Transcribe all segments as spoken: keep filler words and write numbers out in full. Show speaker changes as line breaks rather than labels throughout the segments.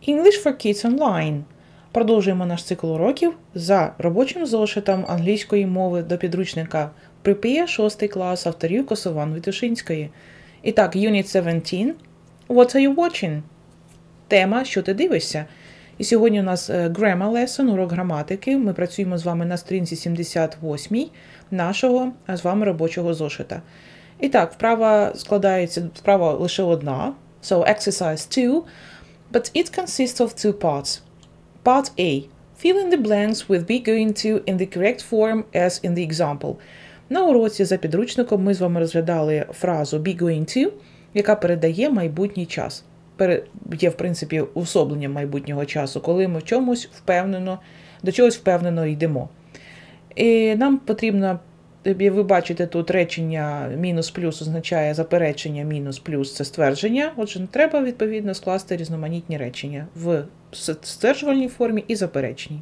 English for Kids Online. Продовжуємо наш цикл уроків за робочим зошитом англійської мови до підручника Prepare шостий клас авторів Косован-Вітушинської. І так, Unit сімнадцять. What are you watching? Тема «Що ти дивишся?». І сьогодні у нас Grammar Lesson, урок граматики. Ми працюємо з вами на сторінці сімдесят восьмій нашого з вами робочого зошита. І так, вправа складається, вправа лише одна. So, exercise two. But it consists of two parts. Part A. Fill in the blanks with be going to in the correct form as in the example. На уроці за підручником ми з вами розглядали фразу be going to, яка передає майбутній час. Є, в принципі, уособленням майбутнього часу, коли ми в чомусь впевнено, до чогось впевнено йдемо. І нам потрібно, ви бачите, тут речення мінус-плюс означає заперечення, мінус-плюс – це ствердження. Отже, треба, відповідно, скласти різноманітні речення в стверджувальній формі і заперечній.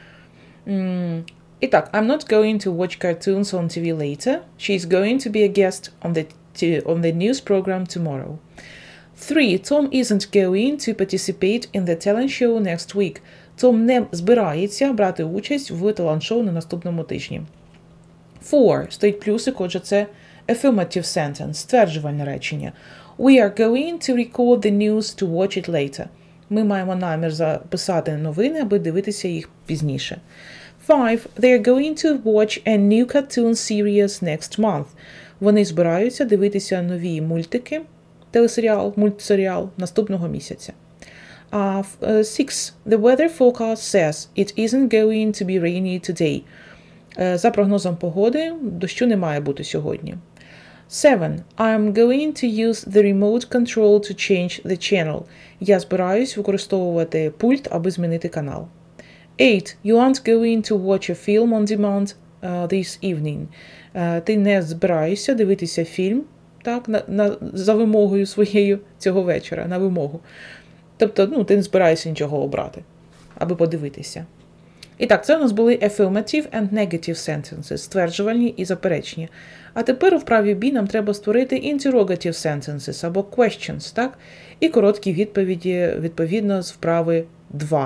І так, I'm not going to watch cartoons on ті ві later. She is going to be a guest on the, on the news program tomorrow. Three. Tom isn't going to participate in the talent show next week. Том не збирається брати участь в талант-шоу на наступному тижні. Four. Стоїть плюсик, отже, це affirmative sentence, стверджувальне речення. We are going to record the news to watch it later. Ми маємо намір записати новини, аби дивитися їх пізніше. Five. They are going to watch a new cartoon series next month. Вони збираються дивитися нові мультики, телесеріал, мультсеріал наступного місяця. Uh, six. The weather forecast says it isn't going to be rainy today. Uh, за прогнозом погоди, дощу не має бути сьогодні. Seven. I'm going to use the remote control to change the channel. Я збираюсь використовувати пульт, аби змінити канал. Eight. You aren't going to watch a film on demand uh, this evening. Uh, ти не збираєшся дивитися фільм, так, на, на, за вимогою своєю цього вечора, на вимогу. Тобто, ну, ти не збираєшся нічого обрати, аби подивитися. І так, це у нас були affirmative and negative sentences, стверджувальні і заперечні. А тепер у вправі B нам треба створити interrogative sentences, або questions, так? І короткі відповіді, відповідно, з вправи два.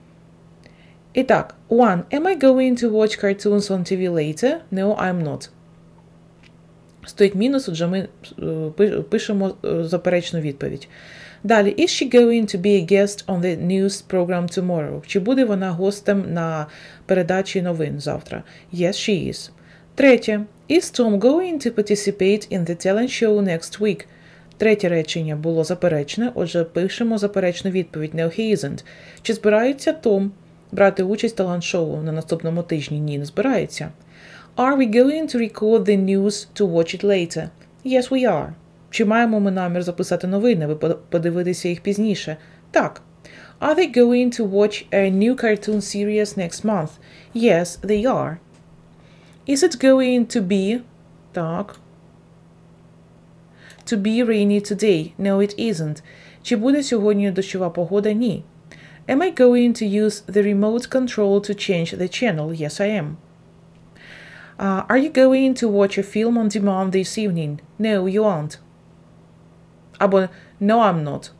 І так, one. Am I going to watch cartoons on ті ві later? No, I'm not. Стоїть мінус, отже ми пишемо заперечну відповідь. Далі, is she going to be a guest on the news program tomorrow? Чи буде вона гостем на передачі новин завтра? Yes, she is. Третє, is Tom going to participate in the talent show next week? Третє речення було заперечне, отже, пишемо заперечну відповідь. No, he isn't. Чи збирається Том брати участь в талант-шоу на наступному тижні? Ні, не збирається. Are we going to record the news to watch it later? Yes, we are. Чи маємо ми намір записати новини, аби подивитися їх пізніше? Так. Are they going to watch a new cartoon series next month? Yes, they are. Is it going to be... Так. To be rainy today? No, it isn't. Чи буде сьогодні дощова погода? Ні. Am I going to use the remote control to change the channel? Yes, I am. Uh, are you going to watch a film on demand this evening? No, you aren't. Або no, I'm not.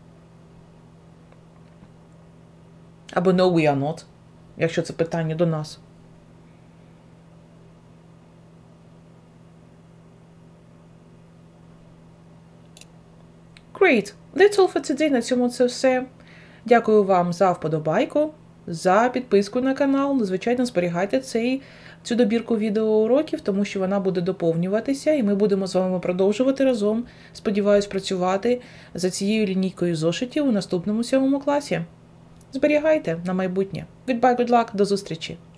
Або no, we are not, якщо це питання до нас. Great! That's all for today. На цьому це все. Дякую вам за вподобайку, за підписку на канал. Звичайно, зберігайте цей, цю добірку відеоуроків, тому що вона буде доповнюватися, і ми будемо з вами продовжувати разом, сподіваюсь, працювати за цією лінійкою зошитів у наступному сьомому класі. Зберігайте на майбутнє. Goodbye, good luck, до зустрічі!